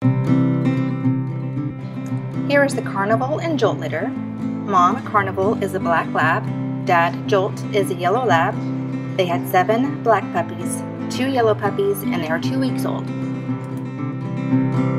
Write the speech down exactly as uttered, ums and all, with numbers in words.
Here is the Carnival and Jolt litter. Mom, Carnival, is a black lab. Dad, Jolt, is a yellow lab. They had seven black puppies, two yellow puppies, and they are two weeks old.